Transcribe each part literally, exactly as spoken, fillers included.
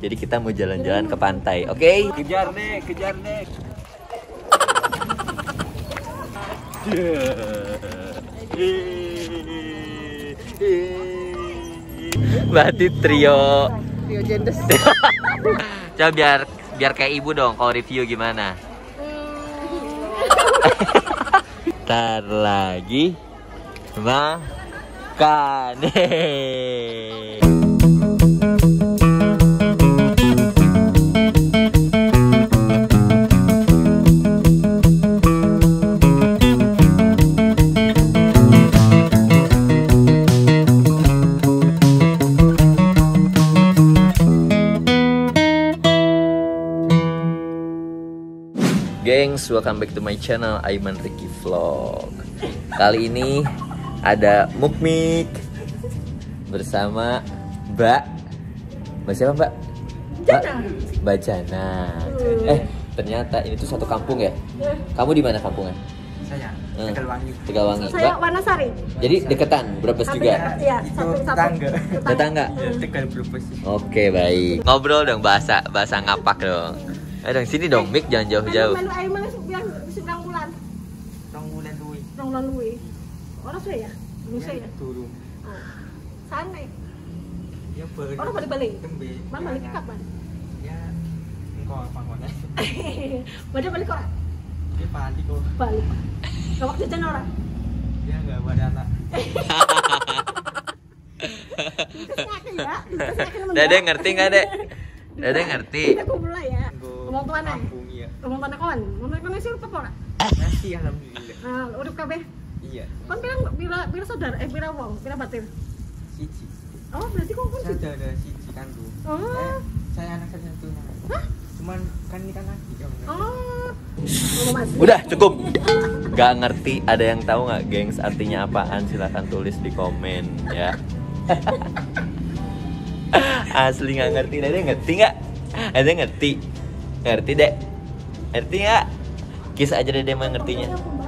Jadi kita mau jalan-jalan ke pantai, oke? Okay? Kejar nih, kejar nih. Berarti trio. Trio Jendes. Coba biar biar kayak ibu dong kalau review gimana. Ntar lagi makan. Gengs, welcome back to my channel Aiman Ricky Vlog. Kali ini ada Mukmik bersama Mbak. Mbak siapa Mbak? Mbak Mbak Jana. Eh ternyata ini tuh satu kampung ya? Kamu di mana kampungnya? Saya Hmm. Tegalwangi. Tegalwangi. Saya Mbak, Wanasari. jadi deketan, Brebes juga? Iya, Itu satu satu. tetangga. Tetangga? Ya, Tegal Brebes. Oke baik. Ngobrol dong bahasa bahasa ngapak dong. Ayo dong sini dong, Mik jangan jauh-jauh. Melu air mana yang sedang bulan. Rong bulan duwi. Rong bulan luwi. Orang suwe ya? Indonesia ya? Turun. Ah. Sana. Ya balik. Orang balik-balik. Tembe. Mana balik kapan? Ya engkau apa ngone. Mana balik kok? Dia balik kok. Balik. Kawak jajan orang. Dia enggak ada anak. Dede ngerti nggak Dek? Dede ngerti. Kita kumpul lah ya. Ngomong tuan ya? Kampung iya. Ngomong tuan kawan. Ngomong tuan sih apa ora? Masih alhamdulillah. Nah, urip kabeh. Iya. Kan bilang bila bila saudara eh bila wong, bila batin. Siji. Oh, berarti kok pun Saya ada siji kandung. Oh. Eh, saya anak satu-satunya. Hah? Cuman kan ini kan lagi kamu. Oh. Ngomong Mas. Udah cukup. Gak ngerti, ada yang tahu nggak gengs artinya apaan? Silahkan tulis di komen ya. Asli nggak ngerti, Dede ngerti nggak? Dede ngerti, ngerti Dek? Ngerti nggak? Kisah aja Dede mah ngertinya.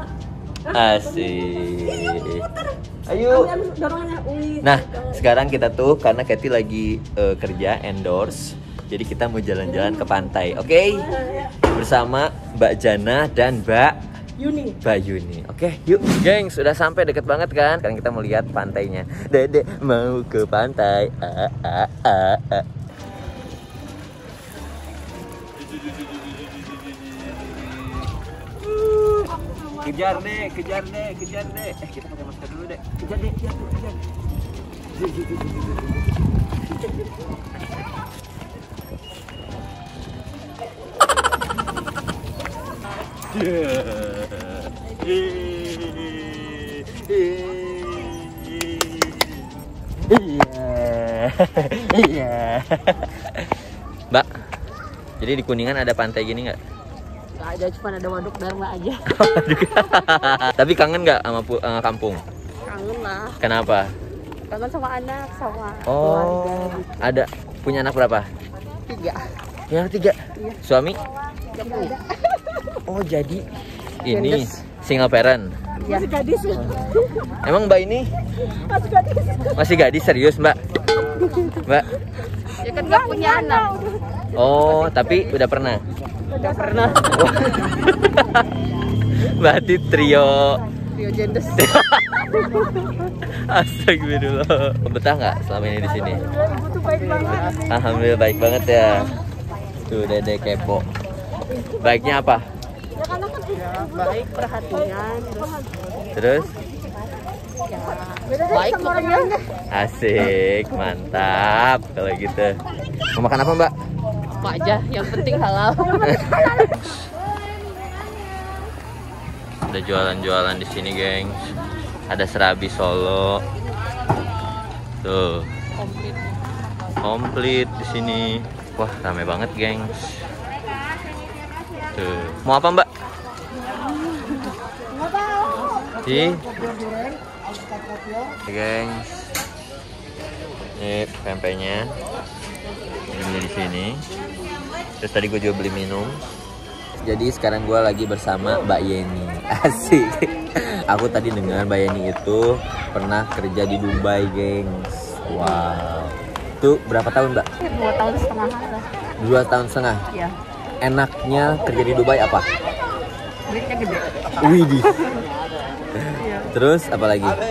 Asik. Ayo. Nah, sekarang kita tuh karena Katy lagi uh, kerja endorse, jadi kita mau jalan-jalan ke pantai, oke? Okay? Bersama Mbak Jana dan Mbak Yuni. Mbak Yuni. Oke, yuk. Gengs, sudah sampai deket banget kan? Sekarang kita mau lihat pantainya. Dede mau ke pantai. Ah, ah, ah, ah. Kejar deh, kejar deh, kejar deh. Eh kita pakai masker dulu deh. Kejar deh, kejar, kejar. Iya. Iya. Mbak, jadi di Kuningan ada pantai gini nggak? Gak ada, cuma ada waduk Dharma aja. Tapi kangen nggak sama pu- uh, kampung? Kangen lah. Kenapa? Kangen sama anak, sama Oh, keluarga. ada punya anak berapa? Tiga. Punya anak tiga. Iya. Suami? Gak ada. Oh, jadi ini Gendes. single parent. Ya. Masih gadis. Emang Mbak ini Masih gadis. masih gadis serius, Mbak? Mbak? Ya kan gak punya anak. Oh, tapi udah pernah. Udah pernah. Berarti trio. Trio Jendes. Astagfirullah. Betah nggak selama ini di sini? Ibu tuh baik banget. Alhamdulillah baik banget ya. Tuh Dede kepo. Baiknya apa? Ya karena kan baik, perhatian, Terus? ya baik sama orang lain deh. Asik, mantap kalau gitu. Mau makan apa, Mbak? Apa aja, yang penting halal. Ada jualan-jualan di sini, geng. Ada serabi Solo. Tuh, Komplit. komplit di sini. Wah, rame banget, gengs. Tuh, mau apa, Mbak? Nggak tahu. Ih, gengs. Ini pempeknya. Ini beli di sini. Terus tadi gue juga beli minum. Jadi sekarang gue lagi bersama Mbak Yeni. Asik. Aku tadi dengar Mbak Yeni itu pernah kerja di Dubai, gengs. Wow. Itu berapa tahun, Mbak? Dua tahun setengah lah. Dua tahun setengah. Ya. Enaknya kerja di Dubai apa? Duitnya gede. Widih. Iya. Terus apa lagi? Ya,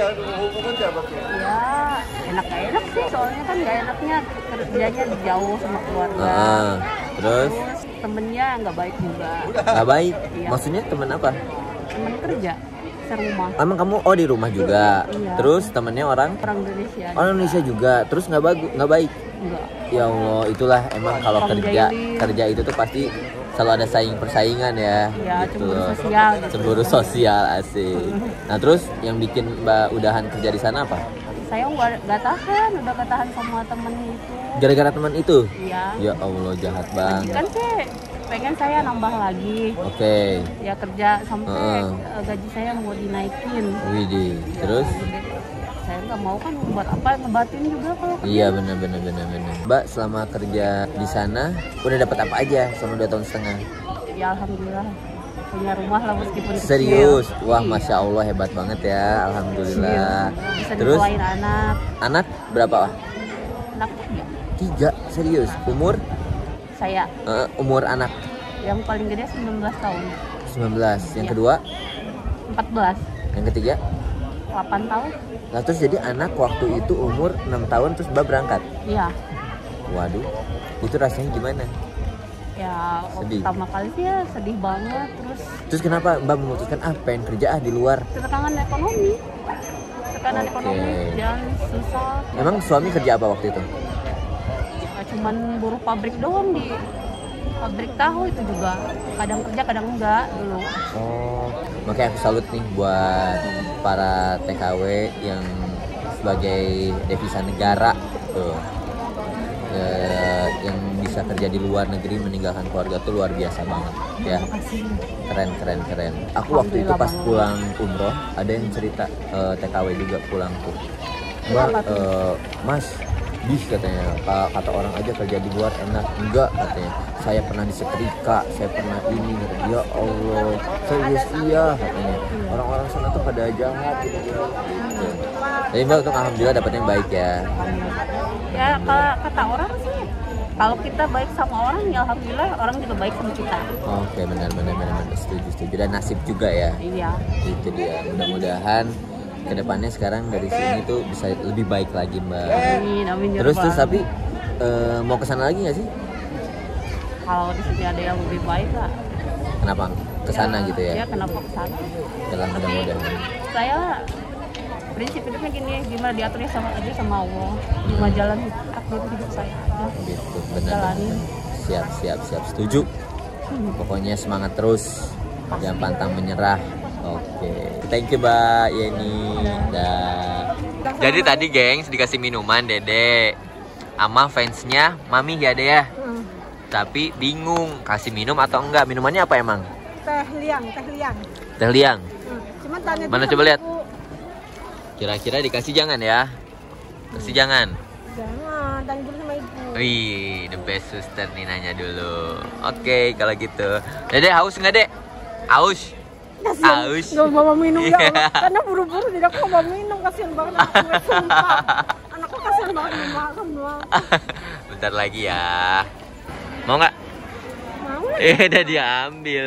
enak gak enak sih, soalnya kan gak enaknya kerjanya jauh sama keluarga. Ah, terus? Terus temennya nggak baik juga. Nggak baik? Iya. Maksudnya temen apa? Temen kerja serumah. Emang kamu oh di rumah juga? Iya. Terus temennya orang? Orang Indonesia. Orang Indonesia juga. Terus nggak bagus, nggak baik? Enggak. Ya Allah, itulah emang kalau Tukang kerja jahilin. kerja itu tuh pasti selalu ada saing persaingan ya. Iya, Gitu cemburu loh. sosial gitu. Cemburu sosial asik. Nah terus yang bikin Mbak udahan kerja di sana apa? Saya nggak nggak tahan, udah nggak tahan sama temen itu. Gara-gara teman itu? Iya. Ya Allah jahat banget. Kan sih pengen saya nambah lagi. Oke. Ya kerja sampai Heeh. eh, gaji saya mau dinaikin. Widih. Terus? Jadi, saya nggak mau kan buat apa ngebatin juga kalau kerja. Iya benar benar benar benar. Mbak selama kerja di sana udah dapat apa aja selama dua tahun setengah? Ya alhamdulillah punya rumah lah meskipun kecil. Serius? Wah Iya. masya Allah hebat banget ya. Alhamdulillah. Bisa Terus dikeluarin anak. anak berapa? Anak tiga. Tiga. Serius? Umur? Saya Eh, umur anak yang paling gede sembilan belas tahun. sembilan belas. Yang Iya. kedua? empat belas. Yang ketiga? delapan tahun. Nah terus jadi anak waktu itu umur enam tahun terus Mbak berangkat? Iya. Waduh. Itu rasanya gimana? Ya waktu Sedih. pertama kali sih ya sedih banget, terus Terus kenapa Mbak memutuskan ah pengen kerja ah di luar? tekanan ekonomi. Tekanan Oke. ekonomi dan susah. Emang suami kerja apa waktu itu? Ya, cuman buruh pabrik doang di pabrik tahu itu juga. Kadang kerja kadang enggak dulu. Oh, makanya aku salut nih buat para T K W yang sebagai devisa negara tuh. Eh, yang bisa kerja di luar negeri meninggalkan keluarga tuh luar biasa banget ya. Makasih. Keren keren keren. Aku waktu itu pas pulang umroh ada yang cerita eh, T K W juga pulang tuh. Mbak, Kenapa tuh? eh, Mas, bis katanya Ka- kata orang aja kerja di luar enak. Enggak katanya. Saya pernah disetrika, saya pernah ini gitu. Ya Allah, serius iya katanya. Orang-orang sana tuh pada jahat gitu. gitu. Tapi Mbak untuk alhamdulillah dapetnya yang baik ya. Ya kalau kata orang sih, kalau kita baik sama orang ya alhamdulillah orang juga baik sama kita. Oke benar benar benar benar. setuju setuju dan nasib juga ya. Iya. Itu dia. Mudah-mudahan kedepannya sekarang dari sini tuh bisa lebih baik lagi Mbak. Amin, amin ya Terus Rabbal terus tapi Alamin. eh, mau kesana lagi nggak sih? Kalau di sini ada yang lebih baik lah. Kenapa kesana gitu ya? Ya kenapa kesana? Jalan mudah-mudahan. Saya prinsip hidupnya gini, gimana diaturnya sama aja sama Allah, gimana jalan takdir hidup saya aja. Gitu benar. Jalanin. Siap siap siap setuju. Pokoknya semangat terus, jangan pantang menyerah. Oke, thank you Mbak Yeni. Dah. Jadi tadi gengs dikasih minuman Dede sama fansnya Mami ya Dede ya. Hmm. Tapi bingung kasih minum atau enggak. Minumannya apa emang? Teh liang, teh liang. Teh liang. Hmm. Cuman tanya Mana dulu coba sama lihat? ibu. Kira-kira dikasih jangan ya? Kasih jangan. Jangan, tanya dulu sama ibu. Wih, the best sister nih nanya dulu. Oke, kalau gitu. Dede haus nggak Dek? Haus? Kasian, Haus. nggak bawa minum ya Iya. Allah. Karena buru-buru tidak mau bawa minum, kasian banget anak gue, sumpah. Anakku kasian banget mau makan doang. Bentar lagi ya. Mau nggak? Mau lah. Eh, udah diambil.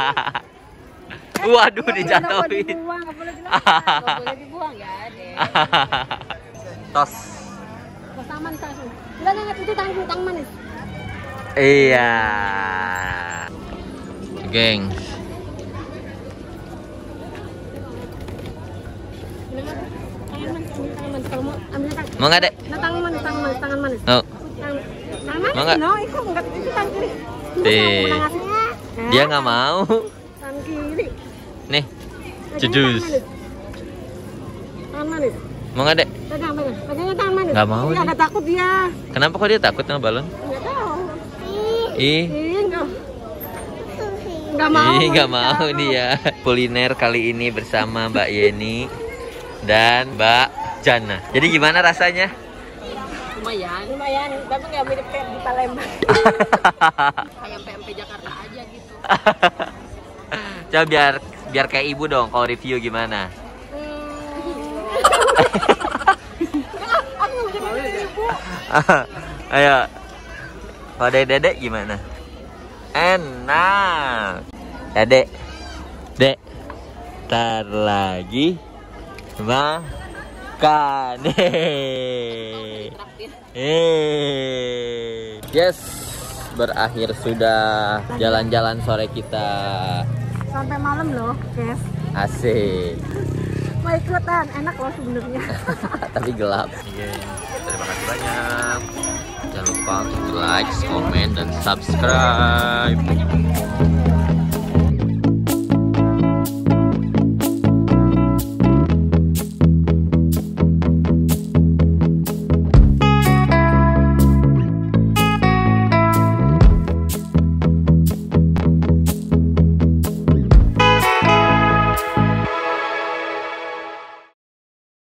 Waduh, Nggak dijatuhin. dibuang, nggak boleh dibuang. Gak boleh dibuang ya deh. Tos. Bos aman langsung. Enggak, enggak, itu tang tang manis. Iya. Geng. Tangan manis, tangan manis. Kalau mau ambil tang. Mau nggak Dek? Nah, tangan manis, tangan manis, tangan manis. Mau. Tangan, tangan manis, Mau nggak? no, itu enggak, itu tangan kiri. Ini Eh. mau pernah ngasihnya. Dia nggak mau. Tangan kiri. Nih, Pegangnya Cedus. tangan manis. Tangan manis. mau nggak Dek? Pegang, pegang. Pegangnya tangan manis. Nggak mau Iya, dia. agak takut dia. Kenapa kok dia takut sama balon? Nggak tahu. Ih. Ih, nggak. Nggak mau. Ih, nggak nggak mau dia. Kuliner kali ini bersama Mbak Yeni dan Mbak Jana. Jadi gimana rasanya? Lumayan. Lumayan, tapi nggak mirip kayak di Palembang. Kayak P M P Jakarta aja gitu. Coba biar biar kayak ibu dong kalau review gimana? Aku nggak bisa Ayo. Kalau dari Dedek gimana? Enak. Dedek. Dek. Ntar lagi makan. Hehehe. Yes. Berakhir sudah jalan-jalan sore kita. Sampai malam loh, guys. Asik. Mau ikutan, enak loh sebenarnya. Tapi gelap. Oke, terima kasih banyak. Jangan lupa untuk like, comment, dan subscribe.